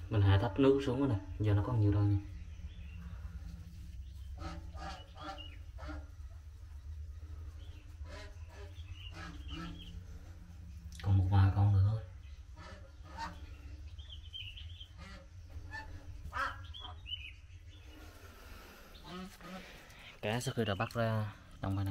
Mình hạ thấp nước xuống rồi nè, giờ nó có nhiều rồi nè. Còn một vài con nữa thôi. Cá sau khi đã bắt ra trong đây nè.